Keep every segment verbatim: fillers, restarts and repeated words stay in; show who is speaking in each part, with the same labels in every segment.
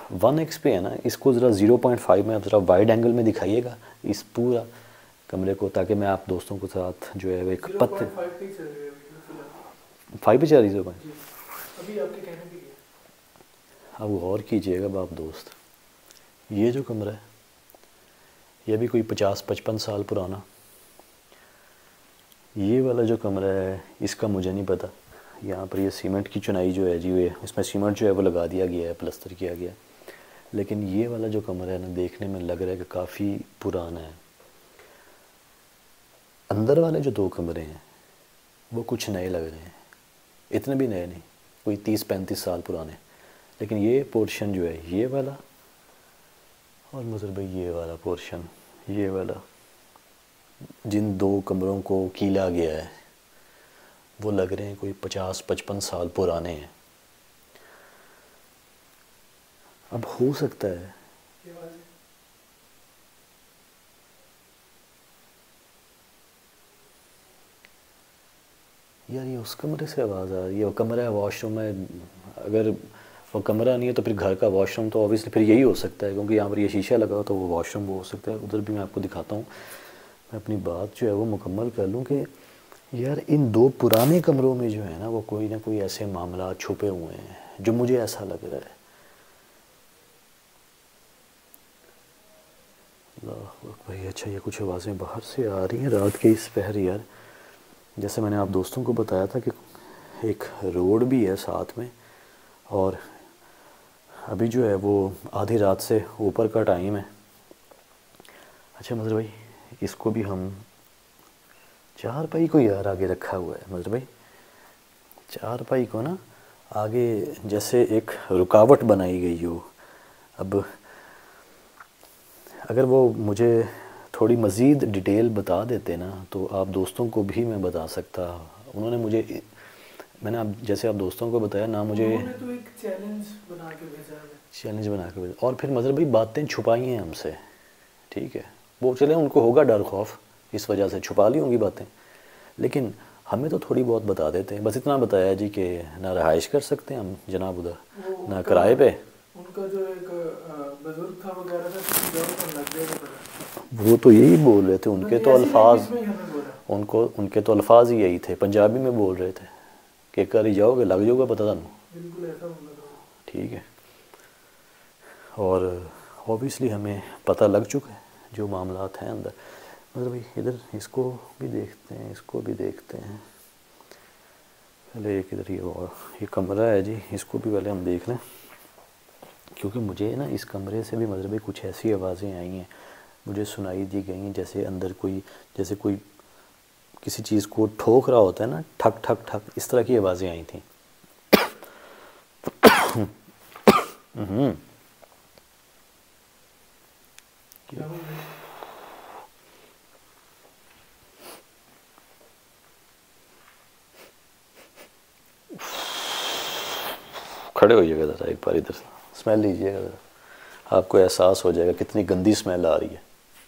Speaker 1: One x पे है ना, इसको ज़रा ज़ीरो पॉइंट फाइव में आप ज़रा वाइड एंगल में दिखाइएगा इस पूरा कमरे को, ताकि मैं आप दोस्तों के साथ जो है वो एक पत्ते फाइव पे चल रही है।
Speaker 2: अभी आपके कहने की है।
Speaker 1: अब गौर कीजिएगा बाप दोस्त, ये जो कमरा है ये भी कोई पचास पचपन साल पुराना। ये वाला जो कमरा है इसका मुझे नहीं पता। यहाँ पर ये सीमेंट की चुनाई जो है जी, ये इसमें सीमेंट जो है वो लगा दिया गया है, प्लस्तर किया गया है। लेकिन ये वाला जो कमरा है ना, देखने में लग रहा है कि काफ़ी पुराना है। अंदर वाले जो दो कमरे हैं वो कुछ नए लग रहे हैं, इतने भी नए नहीं, कोई तीस पैंतीस साल पुराने। लेकिन ये पोर्शन जो है ये वाला, और मज़र भाई ये वाला पोर्शन, ये वाला जिन दो कमरों को कीला गया है वो लग रहे हैं कोई पचास पचपन साल पुराने हैं। अब हो सकता है यार ये उस कमरे से आवाज़ आ रही है, वो कमरा है वॉशरूम है। अगर वो कमरा नहीं है तो फिर घर का वॉशरूम तो ऑब्वियसली फिर यही हो सकता है, क्योंकि यहाँ पर ये शीशा लगा हो तो वो वॉशरूम वो हो सकता है। उधर भी मैं आपको दिखाता हूँ। मैं अपनी बात जो है वो मुकम्मल कर लूँ कि यार इन दो पुराने कमरों में जो है ना वो कोई ना कोई ऐसे मामला छुपे हुए हैं जो मुझे ऐसा लग रहा है। भाई अच्छा, ये कुछ आवाज़ें बाहर से आ रही हैं रात के इस पहर। यार जैसे मैंने आप दोस्तों को बताया था कि एक रोड भी है साथ में, और अभी जो है वो आधी रात से ऊपर का टाइम है। अच्छा मज़र भाई, इसको भी हम चार पाई को यार आगे रखा हुआ है मज़र भाई। चार पाई को ना आगे जैसे एक रुकावट बनाई गई हो। अब अगर वो मुझे थोड़ी मज़ीद डिटेल बता देते ना तो आप दोस्तों को भी मैं बता सकता। उन्होंने मुझे, मैंने आप जैसे आप दोस्तों को बताया ना, मुझे
Speaker 2: उन्होंने तो एक चैलेंज बना के भेजा है।
Speaker 1: चैलेंज बना के भेजा, और फिर मज़र भाई बातें छुपाई हैं हमसे। ठीक है, वो चले उनको होगा डर खौफ, इस वजह से छुपा ली होंगी बातें, लेकिन हमें तो थोड़ी बहुत बता देते हैं। बस इतना बताया जी कि ना रहाइश कर सकते हैं हम जनाब उधर, ना किराए पे।
Speaker 2: उनका जो एक बुजुर्ग था वगैरह था,
Speaker 1: वो तो यही बोल रहे थे, उनके तो अल्फाज उनको उनके तो अल्फाज ही यही थे, पंजाबी में बोल रहे थे कि कर ही जाओगे लग जाओगे पता तुम।
Speaker 2: बिल्कुल ऐसा बोला था।
Speaker 1: ठीक है, और ऑब्वियसली हमें पता लग चुका है जो मामलात हैं अंदर। मतलब भाई इधर इसको भी देखते हैं, इसको भी देखते हैं पहले। एक इधर ये और ये कमरा है जी, इसको भी पहले हम देख लें, क्योंकि मुझे ना इस कमरे से भी मतलब भाई कुछ ऐसी आवाज़ें आई हैं, मुझे सुनाई दी गई हैं जैसे अंदर कोई, जैसे कोई किसी चीज़ को ठोक रहा होता है ना, ठक ठक ठक, इस तरह की आवाज़ें आई थी। खड़े होइएगा ज़रा एक बार, इधर स्मेल लीजिएगा ज़रा, आपको एहसास हो जाएगा कितनी गंदी स्मेल आ रही है।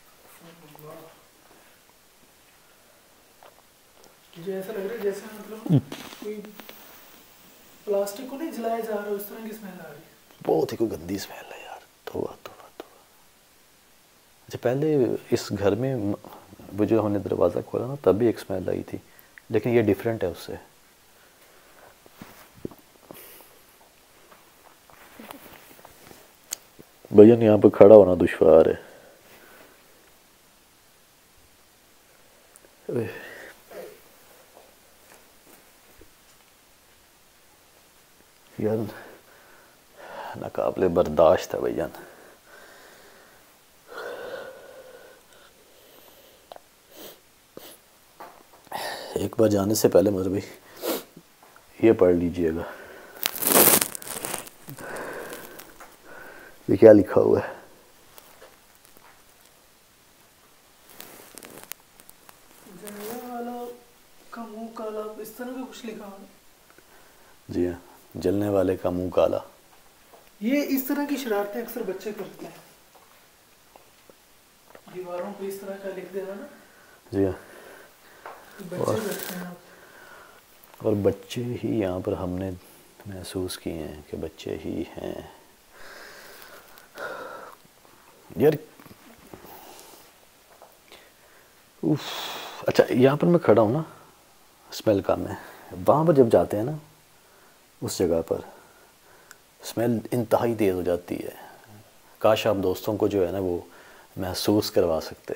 Speaker 2: मुझे ऐसा लग रहा है जैसे मतलब कोई प्लास्टिक को नहीं जलाया जा रहा है, उस तरह की स्मेल आ रही है।
Speaker 1: बहुत ही कोई गंदी स्मेल है यार, तौबा तौबा तौबा। अच्छा पहले इस घर में वो जो हमने दरवाज़ा खोला ना तब भी एक स्मेल आई थी, लेकिन ये डिफरेंट है उससे। भैया यहाँ पर खड़ा होना दुश्वार है। यार नाकाबिले बर्दाश्त है भैया। एक बार जाने से पहले मतलब भाई ये पढ़ लीजिएगा, ये क्या लिखा हुआ है।
Speaker 2: जलने वाला का मुंह काला, इस तरह का कुछ लिखा हुआ।
Speaker 1: जी हाँ, जलने वाले का मुंह काला।
Speaker 2: ये इस तरह की शरारतें अक्सर बच्चे करते हैं, दीवारों पे इस तरह का लिख देना ना।
Speaker 1: जी हाँ,
Speaker 2: बच्चे करते हैं।
Speaker 1: और बच्चे ही यहाँ पर हमने महसूस किए हैं कि बच्चे ही हैं। यार उफ, अच्छा यहाँ पर मैं खड़ा हूँ ना, स्मेल कम है। वहाँ पर जब जाते हैं ना उस जगह पर स्मेल इंतहाई तेज़ हो जाती है। काश आप दोस्तों को जो है ना वो महसूस करवा सकते।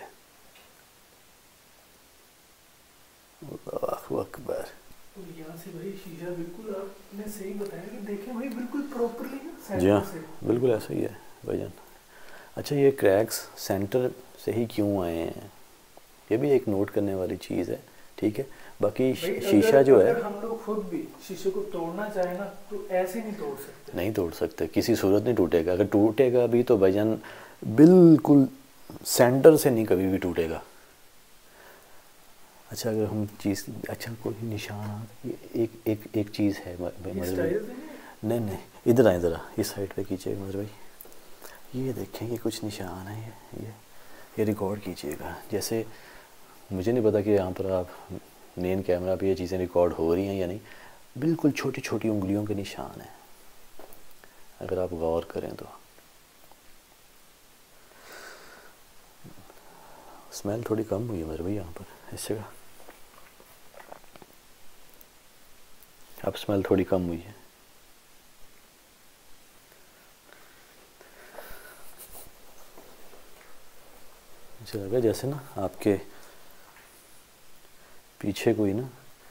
Speaker 1: अल्लाहु अकबर।
Speaker 2: तो यहाँ से भाई शीशा बिल्कुल आपने सही बताया कि देखें भाई बिल्कुल प्रॉपरली
Speaker 1: जी हाँ,
Speaker 2: सेंटर से।
Speaker 1: बिल्कुल ऐसा ही है भाईजान। अच्छा ये क्रैक्स सेंटर से ही क्यों आए हैं, ये भी एक नोट करने वाली चीज़ है, ठीक है। बाकी
Speaker 2: भाई
Speaker 1: शीशा
Speaker 2: अगर
Speaker 1: जो है
Speaker 2: अगर हम लोग खुद भी शीशे को तोड़ना चाहे ना तो ऐसे नहीं तोड़ सकते।
Speaker 1: नहीं तोड़ सकते, किसी सूरत नहीं टूटेगा। अगर टूटेगा भी तो भाईजान बिल्कुल सेंटर से नहीं कभी भी टूटेगा। अच्छा अगर हम चीज़, अच्छा कोई निशान, एक एक एक चीज़ है मतलब नहीं नहीं इधर आए ज़रा, इस साइड पे कीजिएगा मजर भाई। ये देखें ये कुछ निशान है, ये ये ये रिकॉर्ड कीजिएगा। जैसे मुझे नहीं पता कि यहाँ पर आप मेन कैमरा पे ये चीज़ें रिकॉर्ड हो रही हैं या नहीं, बिल्कुल छोटी छोटी उंगलियों के निशान हैं अगर आप गौर करें तो। स्मेल थोड़ी कम हुई है मेरे भाई यहाँ पर इस जगह, अब स्मेल थोड़ी कम हुई है। मुझे लगा जैसे ना आपके पीछे कोई ना,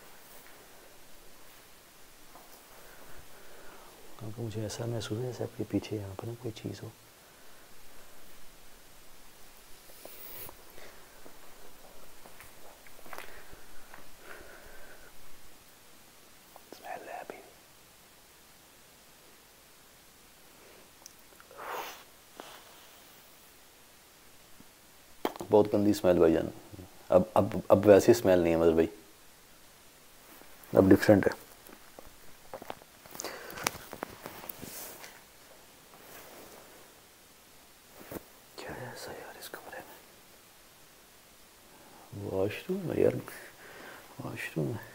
Speaker 1: मुझे ऐसा महसूस है जैसे आपके पीछे यहाँ पर ना कोई चीज़ हो। स्मेल है अभी, बहुत गंदी स्मेल भाईजान। अब अब अब वैसी स्मेल नहीं है मतलब भाई, अब डिफरेंट है। क्या है ऐसा यार इस कमरे में? वॉशरूम है यार, वॉशरूम है।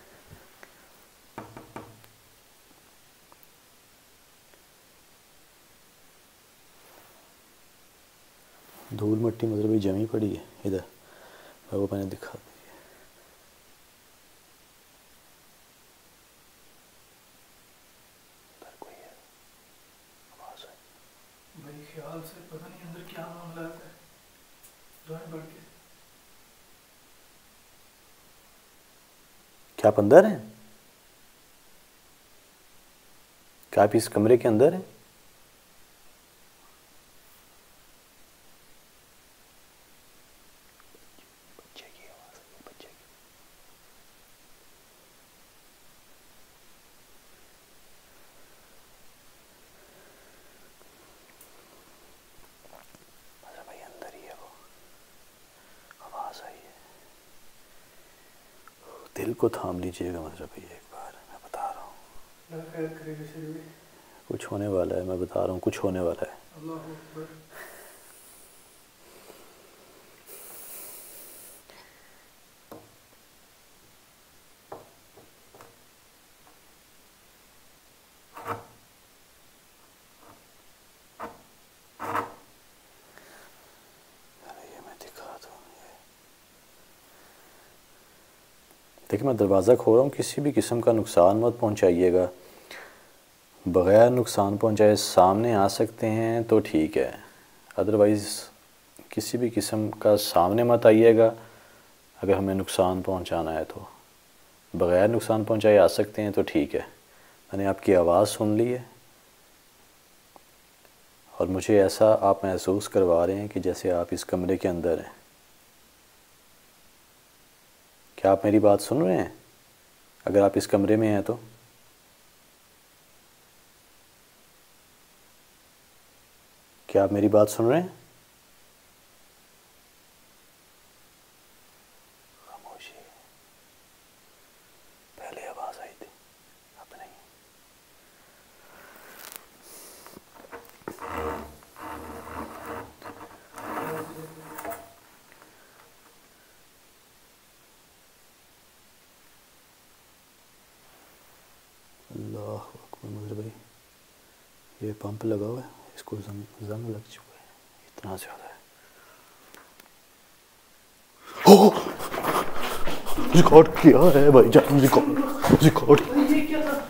Speaker 1: धूल मिट्टी मतलब भाई जमी पड़ी है इधर, वो मैंने दिखा दी है। कोई है, आवाज़ है
Speaker 2: भाई ख्याल से पता नहीं अंदर क्या मामला है। जाए बढ़ के।
Speaker 1: क्या आप अंदर हैं? क्या आप इस कमरे के अंदर हैं? बच्चे की आवाज़ है, बच्चे की। मतलब भाई अंदर ही है वो, आवाज़ आई है। दिल को थाम लीजिएगा मतलब भाई एक बार, मैं बता रहा हूँ
Speaker 2: अल्लाह खैर करेगा शरीफ।
Speaker 1: कुछ होने वाला है, मैं बता रहा हूँ कुछ होने वाला है।
Speaker 2: अल्लाह अकबर।
Speaker 1: देखिए मैं दरवाज़ा खोल रहा हूँ, किसी भी किस्म का नुकसान मत पहुँचाइएगा। बग़ैर नुकसान पहुँचाए सामने आ सकते हैं तो ठीक है, अदरवाइज़ किसी भी किस्म का सामने मत आइएगा। अगर हमें नुकसान पहुँचाना है तो बग़ैर नुकसान पहुँचाए आ सकते हैं तो ठीक है। मैंने आपकी आवाज़ सुन ली है और मुझे ऐसा आप महसूस करवा रहे हैं कि जैसे आप इस कमरे के अंदर हैं। क्या आप मेरी बात सुन रहे हैं? अगर आप इस कमरे में हैं तो क्या आप मेरी बात सुन रहे हैं? खामोशी, पहले आवाज आई थी अब नहीं। अल्लाह अकबर मजर भाई, ये पंप लगा हुआ है, इसको जंग जंग लग चुका है, इतना ज़्यादा है। रिकॉर्ड किया है भाई जान, रिकॉर्ड रिकॉर्ड
Speaker 2: ये क्या था?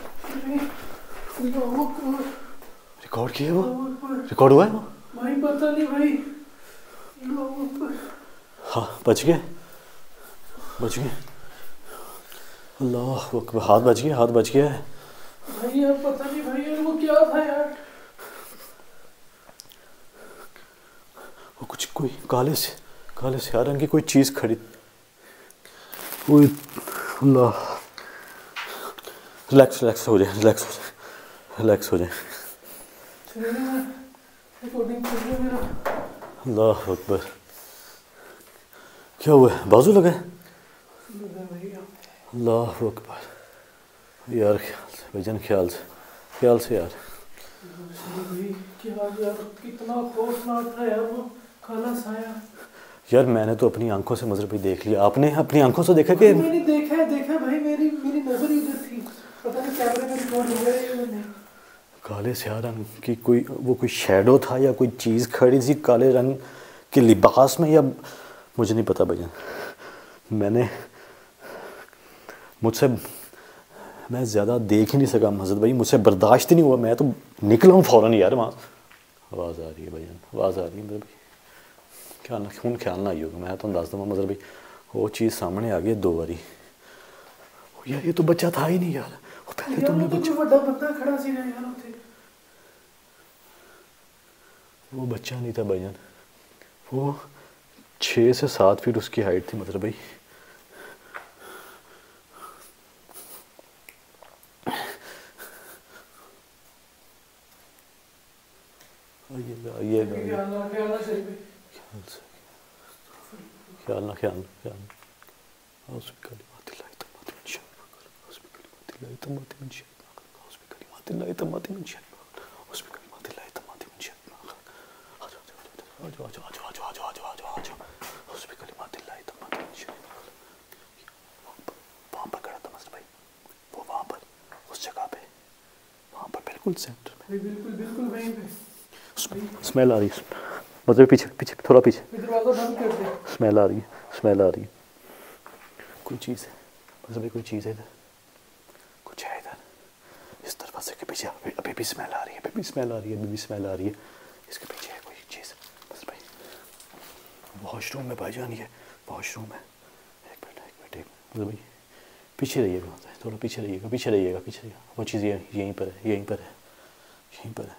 Speaker 1: रिकॉर्ड किया वो, रिकॉर्ड हुआ है वो
Speaker 2: भाई पता नहीं भाई।
Speaker 1: हाँ बच गए, बच गए। अल्लाह अकबर, हाथ बच गया, हाथ बच गया है
Speaker 2: भाई यार पता नहीं भाई यार वो क्या था यार।
Speaker 1: वो कुछ कोई काले से काले से यार रंग की कोई चीज़ खड़ी। कोई अल्लाह, रिलैक्स रिलैक्स हो जाए, रिलैक्स हो जाए, रिलैक्स हो जाए। अल्लाह अकबर, क्या हुआ है, बाजू लगा है? अल्लाह अकबर यार, ख्याल से भाईजान, ख्याल से ख्याल से यार।
Speaker 2: क्या यार कितना खौफनाक था यार वो काला साया।
Speaker 1: यार मैंने तो अपनी आंखों से मजर भाई देख लिया, आपने अपनी आंखों से देखा कि?
Speaker 2: मैंने देखा है, देखा है भाई, मेरी मेरी नजर इधर थी, पता नहीं कैमरे में रिकॉर्ड हो गया या नहीं।
Speaker 1: काले स्याह रंग की कोई, वो कोई शैडो था या कोई चीज़ खड़ी थी काले रंग के लिबास में, या मुझे नहीं पता भैया। मैंने मुझसे मैं ज़्यादा देख ही नहीं सका मस्जिद भाई, मुझसे बर्दाश्त ही नहीं हुआ, मैं तो निकला हूँ फ़ौरन यार वहाँ। आवाज़ आ रही है भैया, आवाज़ आ रही है मेरे भाई, ख्याल ना हूँ ख्याल ना आई होगा, मैं तो अंदाज़ दूँगा मज़र भाई वो चीज़ सामने आ गई दो बारी। यार ये तो बच्चा था ही नहीं यार, वो पहले तुमने
Speaker 2: तो
Speaker 1: बच्चा,
Speaker 2: बड़ा बंदा खड़ा सी ना यार उथे।
Speaker 1: वो बच्चा नहीं था भाईजान, वो छः से सात फीट उसकी हाइट थी मतलब भाई। आइएगा आइएगा ख्याल से, ख्याल ना ख्याल ख्याल वहाँ पर खड़ा था मस्टर भाई, वो वहाँ पर उस जगह पे, वहाँ पर बिल्कुल सेंटर में,
Speaker 2: बिल्कुल बिल्कुल वहीं पे।
Speaker 1: स्मेल आ रही है मतलब पीछे पीछे थोड़ा पीछे,
Speaker 2: दरवाजा बंद कर दे।
Speaker 1: स्मेल आ रही है, स्मेल आ रही है, कोई चीज़ है मतलब कोई चीज़ है इधर, कुछ है इधर, इस दरवाजे के पीछे अभी अभी भी स्मेल आ रही है, अभी भी स्मेल आ रही है, अभी भी स्मेल आ रही है, इसके पीछे है कोई चीज़ बस भाई। वॉशरूम में भाईजान, ये वॉशरूम है, एक मिनट एक मिनट एक मिनट भाई, पीछे रहिएगा, थोड़ा पीछे रहिएगा, पीछे रहिएगा, पीछे रहिएगा, वो चीज़ ये यहीं पर है, यहीं पर है, यहीं पर है।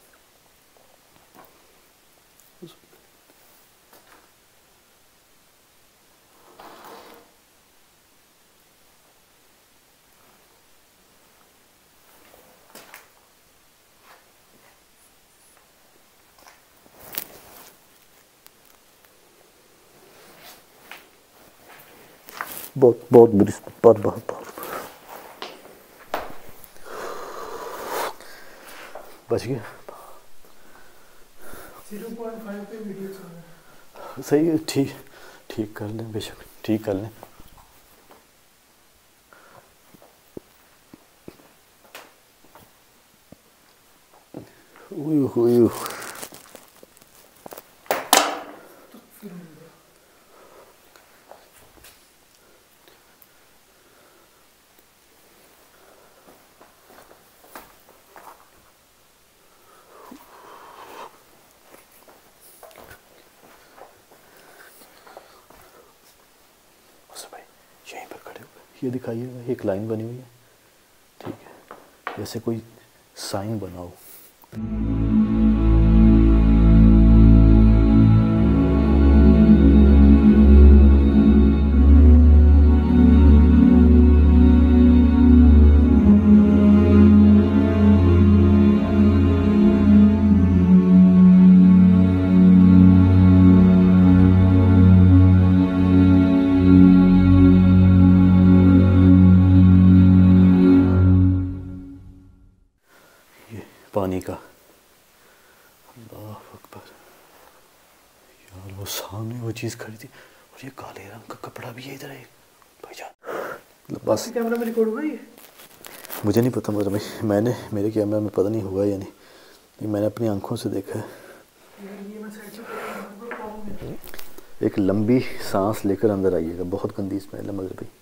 Speaker 1: बहुत बहुत बुरी, बहुत बहुत बहुत बच गया।
Speaker 2: ज़ीरो पॉइंट फाइव पे वीडियो चल रहा है।
Speaker 1: सही है, ठीक ठीक कर लें, बेशक ठीक कर लें। उयू उयू यहीं पर खड़े हुए, ये दिखाइएगा, एक लाइन बनी हुई है, ठीक है, जैसे कोई साइन बना हो। पानी का, अल्लाह अकबर यार, वो सामने वो चीज़ खड़ी थी, और ये काले रंग का कपड़ा भी है इधर है भाईजान। बस
Speaker 2: कैमरा में रिकॉर्ड हुआ ये?
Speaker 1: मुझे नहीं पता मतलब भाई, मैंने मेरे कैमरा में पता नहीं हुआ या नहीं, ये मैंने अपनी आंखों से देखा है।
Speaker 2: ये मैं साइड से
Speaker 1: एक लंबी सांस लेकर अंदर आइएगा, बहुत गंदी स्मेल है मगर भाई।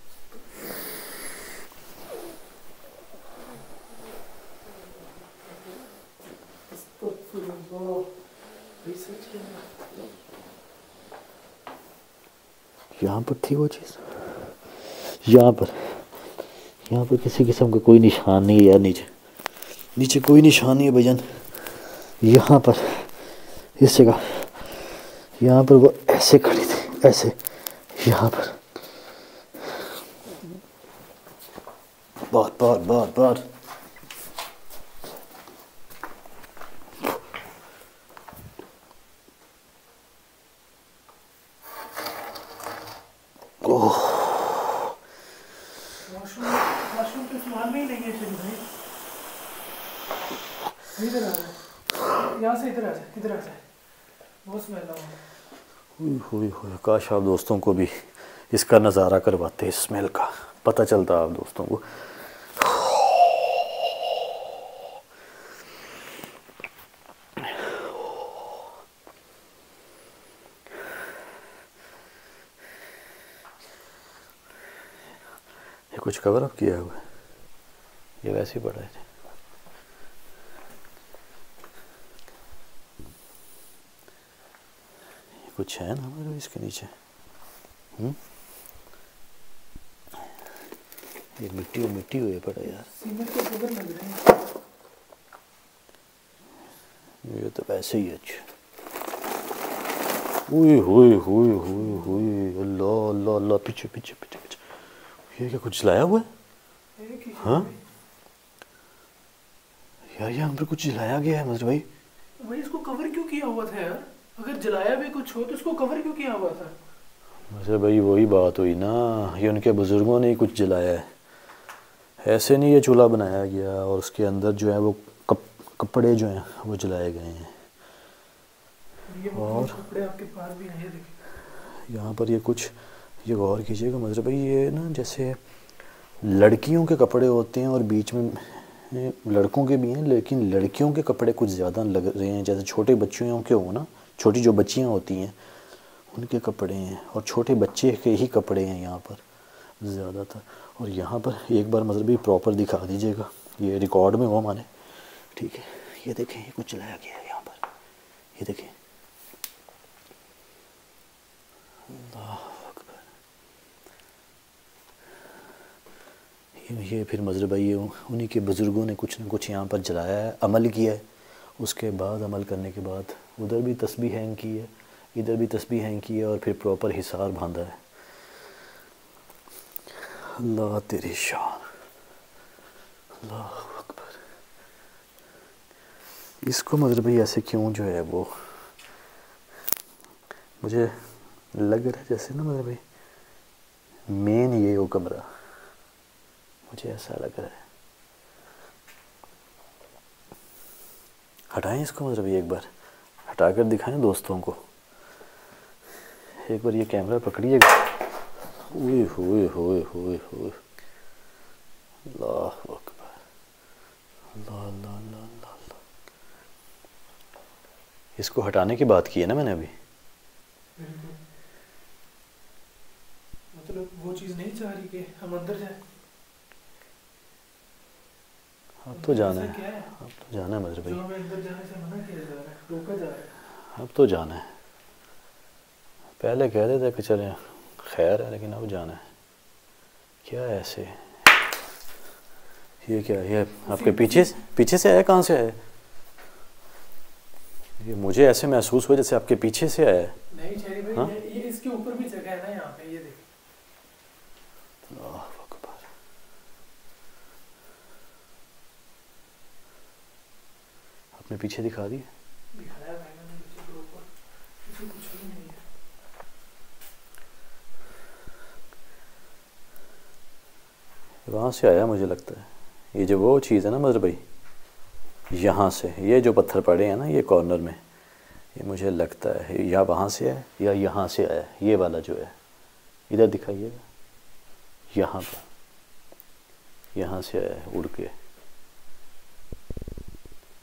Speaker 1: यहाँ पर थी वो चीज़, यहाँ पर यहाँ पर किसी किस्म का कोई निशान नहीं है यार, नीचे नीचे कोई निशान नहीं है भैया। यहाँ पर इस जगह, यहाँ पर वो ऐसे खड़ी थी, ऐसे यहाँ पर बार बार बार बार ओह,
Speaker 2: वॉशरूम वॉशरूम के इस्तेमाल में ही नहीं है शरीर भाई। इधर आ जाए, यहाँ से इधर आ जाए, इधर आ जाए, बहुत स्मेल आ रहा है।
Speaker 1: हुई हुई काश आप दोस्तों को भी इसका नज़ारा करवाते, इस स्मेल का पता चलता आप दोस्तों को। ये कुछ कवर अप किया हुआ है, ये वैसे ही पड़ा है। ये कुछ है ना मेरे इसके नीचे। हम्म, ये मिट्टी और मिट्टी हुई पड़ा यार,
Speaker 2: सीमेंट के कवर लग रहे हैं।
Speaker 1: ये तो वैसे ही अच्छा। हुई हुई हुई हुई हुई, अल्लाह अल्लाह अल्लाह, पीछे पीछे पीछे पीछे। ये क्या कुछ जलाया हुआ है?
Speaker 2: एक ही
Speaker 1: हाँ यार, यहाँ पर कुछ जलाया गया है मजर भाई।
Speaker 2: भाई इसको कवर क्यों किया हुआ था यार? अगर जलाया भी कुछ हो तो इसको कवर क्यों किया हुआ था?
Speaker 1: मजर भाई वही बात हुई ना, ये उनके बुजुर्गों ने ही कुछ जलाया है, ऐसे नहीं ये चूल्हा बनाया गया। और उसके अंदर जो है वो कप कपड़े जो हैं वो जलाए गए हैं।
Speaker 2: ये
Speaker 1: और
Speaker 2: कपड़े आपके पास भी हैं, ये देखिए
Speaker 1: यहाँ पर ये कुछ, ये गौर कीजिएगा मजर भाई, ये ना जैसे लड़कियों के कपड़े होते हैं और बीच में लड़कों के भी हैं, लेकिन लड़कियों के कपड़े कुछ ज़्यादा लग रहे हैं, जैसे छोटे बच्चियों के हो ना, छोटी जो बच्चियाँ होती हैं उनके कपड़े हैं, और छोटे बच्चे के ही कपड़े हैं यहाँ पर ज़्यादातर। और यहाँ पर एक बार मजर भाई प्रॉपर दिखा दीजिएगा, ये रिकॉर्ड में हो हमारे, ठीक है। ये देखें, ये कुछ जलाया गया है यहाँ पर, ये देखें। ये फिर मजर भाई उन्हीं के बुज़ुर्गों ने कुछ ना कुछ यहाँ पर जलाया है, अमल किया है। उसके बाद अमल करने के बाद उधर भी तस्बीह हैंग की है, इधर भी तस्बीह हैंग की है, और फिर प्रॉपर हिसार बांधा है। अल्लाह तेरी शान, अल्लाह अकबर। इसको मजर भाई ऐसे क्यों जो है वो, मुझे लग रहा है जैसे ना मजर भाई मेन ये वो कमरा, मुझे ऐसा लग रहा है। हटाएं इसको मजर भाई, एक बार हटा कर दिखाएं दोस्तों को। एक बार ये कैमरा पकड़िएगा। ओए होए होए होए होए, अल्लाह अकबर, अल्लाह अल्लाह अल्लाह अल्लाह। इसको हटाने की बात की है ना मैंने अभी।
Speaker 2: मतलब वो चीज़ नहीं चाह रही कि हम अंदर जाए।
Speaker 1: अब तो जाना है, अब तो जाना है मजर भाई,
Speaker 2: जो हमें अंदर जाने से मना किया जा रहा है, रोका जा रहा है।
Speaker 1: अब तो जाना है। पहले कह देते कि चले खैर है, लेकिन अब जाना है। क्या है ऐसे, ये क्या है? ये आपके पीछे पीछे से आया, कहाँ से आया? ये मुझे ऐसे महसूस हुआ जैसे आपके पीछे से आया।
Speaker 2: नहीं शेरी भाई,
Speaker 1: हाँ?
Speaker 2: ये, ये इसके ऊपर भी जगह है ना यहाँ पे, ये देखिए।
Speaker 1: अल्लाह अकबर। आपने पीछे दिखा दिया?
Speaker 2: दिखाया भाई मैंने पीछे के ऊपर, पीछे कुछ भी नहीं है।
Speaker 1: वहाँ से आया मुझे लगता है। ये जो वो चीज़ है ना मजर भाई, यहाँ से ये जो पत्थर पड़े हैं ना ये कॉर्नर में, ये मुझे लगता है या वहाँ से है या यहाँ से आया। ये वाला जो है इधर दिखाइएगा, यहाँ पर, यहाँ से आया है उड़ के।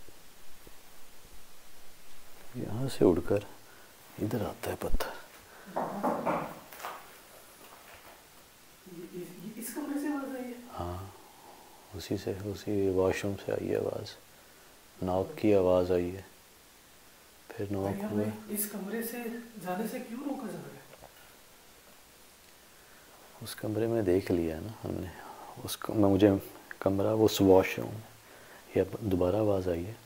Speaker 1: यहाँ से उड़कर इधर आता है पत्थर।
Speaker 2: इस कमरे से आवाज आई है?
Speaker 1: हाँ, उसी से, उसी वॉशरूम से आई है आवाज़, नॉक की आवाज़ आई है, फिर नॉक हुआ।
Speaker 2: इस कमरे से जाने से क्यों रोका जा रहा है?
Speaker 1: उस कमरे में देख लिया ना हमने, उस में मुझे कमरा, उस वॉशरूम, या दोबारा आवाज़ आई है।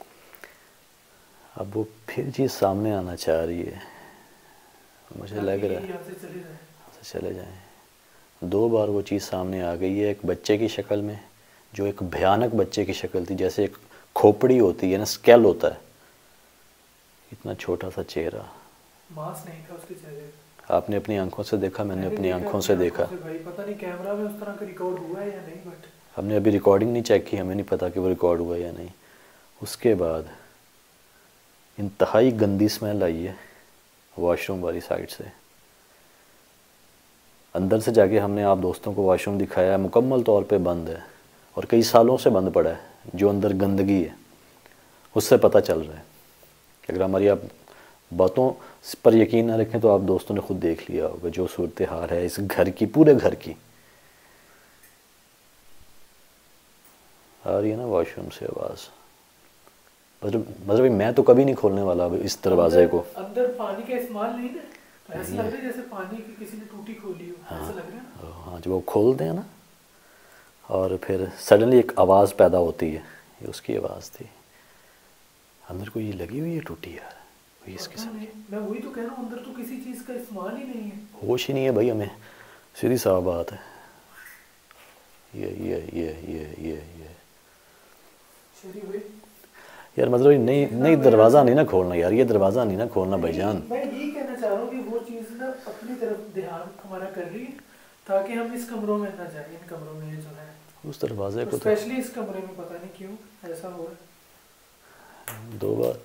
Speaker 1: अब वो फिर चीज़ सामने आना चाह रही है, मुझे लग रहा है
Speaker 2: यहाँ
Speaker 1: से चले जाएं। दो बार वो चीज़ सामने आ गई है, एक बच्चे की शक्ल में, जो एक भयानक बच्चे की शक्ल थी, जैसे एक खोपड़ी होती है ना, स्केल होता है, इतना छोटा सा चेहरा।
Speaker 2: मांस नहीं था उसके चेहरे पे।
Speaker 1: आपने अपनी आंखों से देखा, मैंने अपनी आंखों से देखा।
Speaker 2: भाई पता नहीं कैमरा में उस तरह का रिकॉर्ड हुआ है या नहीं, बट
Speaker 1: हमने अभी रिकॉर्डिंग नहीं चेक की, हमें नहीं पता कि वो रिकॉर्ड हुआ या नहीं। उसके बाद इंतहाई गंदी स्मेल आई है वॉशरूम वाली साइड से। अंदर से जाके हमने आप दोस्तों को वॉशरूम दिखाया है, मुकम्मल तौर पे बंद है और कई सालों से बंद पड़ा है। जो अंदर गंदगी है उससे पता चल रहा है कि अगर हमारी आप बातों पर यकीन ना रखें तो आप दोस्तों ने खुद देख लिया होगा जो सूरत हाल है इस घर की, पूरे घर की। आ रही है ना वॉशरूम से आवाज़। मतलब मतलब मैं तो कभी नहीं खोलने वाला अब इस दरवाजे को।
Speaker 2: अंदर पानी का इस्तेमाल नहीं ना, ऐसा लग रहा है जैसे पानी की किसी ने टूटी खोली हो।
Speaker 1: हाँ,
Speaker 2: ऐसा लग रहा है।
Speaker 1: हाँ, जब वो खोलते हैं ना और फिर सडनली एक आवाज़ पैदा होती है, ये उसकी आवाज़ थी। अंदर को ये लगी हुई है टूटी यार, कोई इस किस्म की।
Speaker 2: मैं वही तो कह रहा हूँ, अंदर तो किसी चीज़ का इस्तेमाल ही नहीं है,
Speaker 1: होश ही नहीं है भाई हमें, सीधी साफ बात है। ये ये ये ये ये ये यार मतलब नहीं नहीं दरवाज़ा नहीं ना खोलना यार, ये दरवाज़ा नहीं ना खोलना भाईजान।
Speaker 2: मैं यही कहना चाह रहा हूँ कि वो चीज़ ना अपनी तरफ ध्यान हमारा कर रही है ताकि हम इस कमरों में ना जाए। इन कमरों में ये जो है
Speaker 1: उस दरवाजे को,
Speaker 2: स्पेशली इस कमरे में पता नहीं क्यों ऐसा हो रहा है।
Speaker 1: दो बार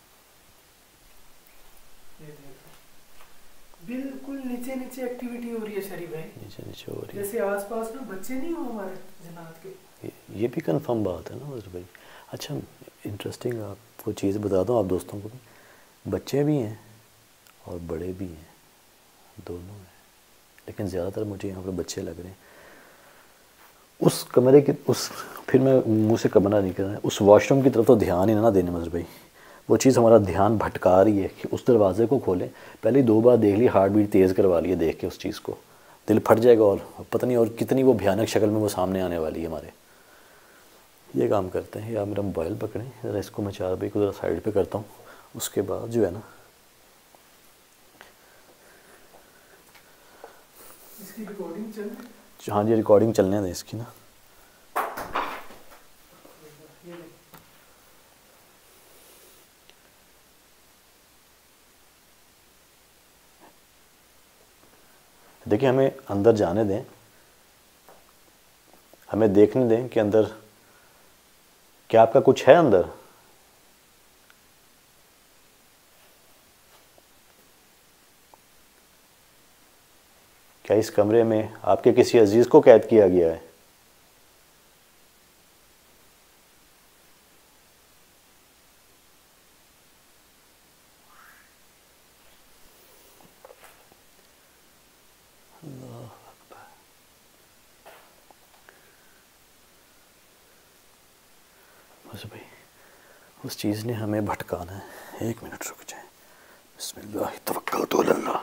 Speaker 2: बिल्कुल नीचे नीचे एक्टिविटी हो रही है शरीफ भाई,
Speaker 1: नीचे नीचे हो रही है,
Speaker 2: जैसे आसपास ना बच्चे नहीं हो हमारे जनात के।
Speaker 1: ये, ये भी कंफर्म बात है ना मजर भाई। अच्छा इंटरेस्टिंग आपको चीज़ बता दूँ आप दोस्तों को भी, बच्चे भी हैं और बड़े भी हैं, दोनों हैं, लेकिन ज़्यादातर मुझे यहाँ पर बच्चे लग रहे हैं। उस कमरे के उस फिर मैं मुँह से कमरा नहीं कर रहा है, उस वॉशरूम की तरफ तो ध्यान ही ना देने मजर भाई। वो चीज़ हमारा ध्यान भटका रही है कि उस दरवाज़े को खोलें। पहले दो बार देख ली, हार्ट बीट तेज़ करवा लिया देख के उस चीज़ को, दिल फट जाएगा और पता नहीं और कितनी वो भयानक शक्ल में वो सामने आने वाली है हमारे। ये काम करते हैं, या मेरा मोबाइल पकड़ें ज़रा, इसको मैं चार भाई को ज़रा साइड पे करता हूँ। उसके बाद जो है ना
Speaker 2: इसकी रिकॉर्डिंग चल,
Speaker 1: हाँ जी रिकॉर्डिंग चलने दें इसकी ना। देखिए हमें अंदर जाने दें, हमें देखने दें कि अंदर क्या आपका कुछ है अंदर। क्या इस कमरे में आपके किसी अजीज को कैद किया गया है? बस भाई उस चीज़ ने हमें भटकाना है। एक मिनट रुक जाए। बिस्मिल्लाह तवक्कलतु अल्लाह।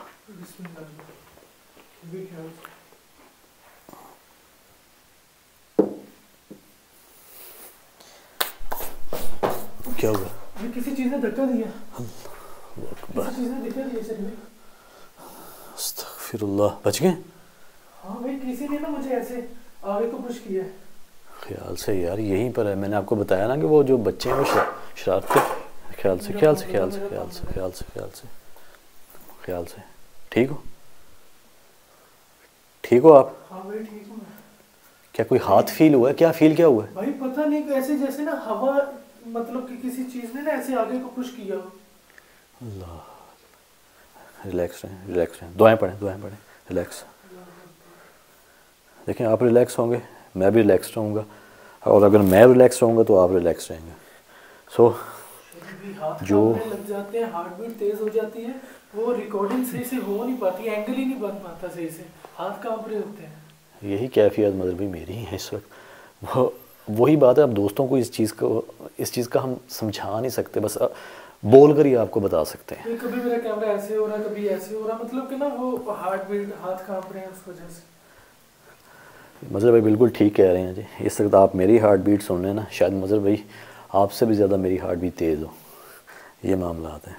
Speaker 1: क्या हुआ?
Speaker 2: किसी चीज़ ने धक्का दिया।
Speaker 1: अल्लाह
Speaker 2: किसी चीज़ ने धक्का दिया सर।
Speaker 1: अस्तगफिरुल्लाह। बच गए?
Speaker 2: हाँ भाई किसी ने ना मुझे ऐसे आगे को पुश किया।
Speaker 1: ख्याल से यार यहीं पर है, मैंने आपको बताया ना कि वो जो बच्चे हैं वो शरारत। ख्याल से ख्याल से ख्याल से ख्याल से ख्याल से ख्याल से ख्याल से ठीक हो? ठीक हो आप?
Speaker 2: हाँ भाई ठीक हूँ मैं।
Speaker 1: क्या कोई हाथ फील हुआ है? क्या फील क्या हुआ है?
Speaker 2: भाई पता नहीं ऐसे जैसे ना हवा, मतलब कि किसी चीज़ ने ना ऐसे आगे को पुश किया।
Speaker 1: अल्लाह। रिलैक्स रहें, रिलैक्स रहें, दुआएं पढ़ें, दुआएं पढ़ें, रिलैक्स। देखें आप रिलैक्स होंगे मैं भी रिलैक्स रहूँगा, और अगर मैं रिलैक्स रहूँगा तो आप रिलैक्स रहेंगे। सो so,
Speaker 2: भी हाथ
Speaker 1: जो
Speaker 2: कांपने लग जाते हैं, हार्ट बीट तेज हो जाती है, वो रिकॉर्डिंग सही से हो नहीं पाती, एंगल ही नहीं बन पाता सही से, हाथ कांप रहे होते हैं।
Speaker 1: यही कैफियत मतलब भी मेरी है इस वक्त। वो वही बात है, अब दोस्तों को इस चीज़ को इस चीज़ का हम समझा नहीं सकते, बस बोल कर ही आपको बता सकते हैं।
Speaker 2: नहीं, कभी मेरा कैमरा ऐसे हो रहा है, कभी ऐसे हो रहा, मतलब कि ना वो हार्ट बीट, हाथ कांप रहे हैं उस वजह से।
Speaker 1: मज़हर भाई बिल्कुल ठीक कह रहे हैं जी। इस वक्त आप मेरी हार्ट बीट सुन रहे हैं ना, शायद मज़हर भाई आपसे भी ज़्यादा मेरी हार्ट बीट तेज़ हो, ये मामला आता है।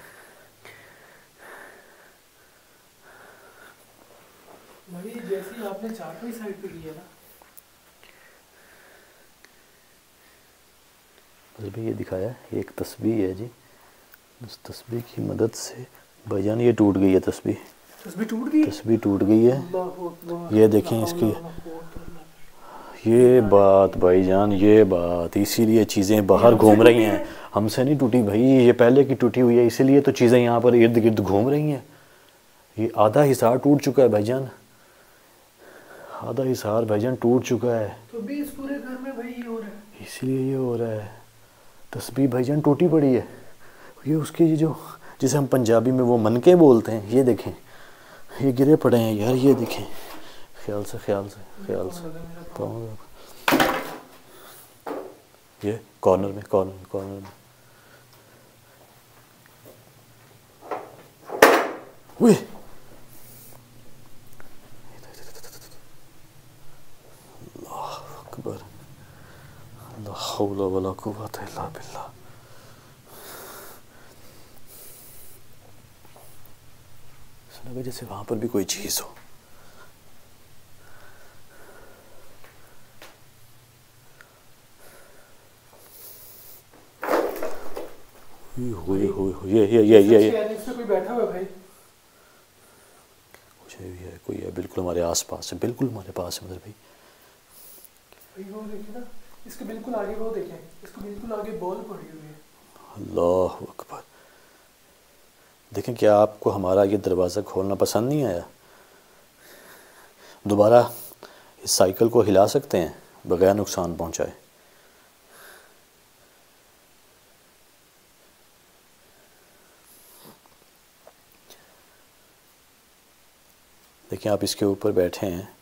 Speaker 2: भाई जैसे आपने चारवीं साइड पे किया ना,
Speaker 1: मज़हर भाई ये दिखाया है, ये एक तस्बीह है जी, उस तस्बीह की मदद से भाईजान ये टूट गई है तस्बीह,
Speaker 2: तस्बीह टूट गई,
Speaker 1: तस्बीह टूट गई है।
Speaker 2: अल्लाहु अकबर,
Speaker 1: ये देखें इसकी, ये बात भाईजान, ये बात, इसीलिए चीज़ें बाहर घूम रही हैं, हमसे नहीं टूटी भाई, ये पहले की टूटी हुई है, इसीलिए तो चीज़ें यहाँ पर इर्द गिर्द घूम रही हैं। ये आधा हिसार टूट चुका है भाईजान, आधा हिसार भाईजान टूट चुका है,
Speaker 2: तो भी इस पूरे घर में भाई ये हो रहा है,
Speaker 1: इसीलिए ये हो रहा है। तस्बीह भाईजान टूटी पड़ी है, ये उसकी ये जो जिसे हम पंजाबी में वो मनके बोलते हैं, ये देखें, ये गिरे पड़े हैं यार, ये देखें, ख्याल से ख्याल से ख्याल से पाँव, ये कॉर्नर में कॉर्नर में कॉर्नर में उए, अल्लाह अकबर, ला हौला वला कुव्वता इल्ला बिल्लाह। लगा जैसे वहाँ पर भी कोई चीज़ हो। हुई हुई हुई ये ये ये ये ये
Speaker 2: इसमें कोई बैठा हुआ है भाई,
Speaker 1: कुछ है, है कोई है, बिल्कुल हमारे आसपास है, बिल्कुल हमारे पास है मतलब भाई।
Speaker 2: भाई वो देखिए ना, इसके बिल्कुल आगे वो देखें, इसको बिल्कुल आगे बॉल पड़ी हुई है।
Speaker 1: अल्लाह अकबर। देखें, क्या आपको हमारा ये दरवाज़ा खोलना पसंद नहीं आया? दोबारा इस साइकिल को हिला सकते हैं बगैर नुकसान पहुंचाए। देखिए, आप इसके ऊपर बैठे हैं,